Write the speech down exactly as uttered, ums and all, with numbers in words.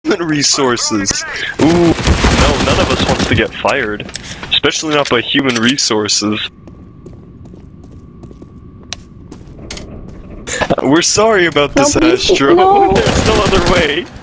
human resources. Ooh, no, none of us wants to get fired. Especially not by human resources. We're sorry about this, Don't be- Astro. no. There's no other way.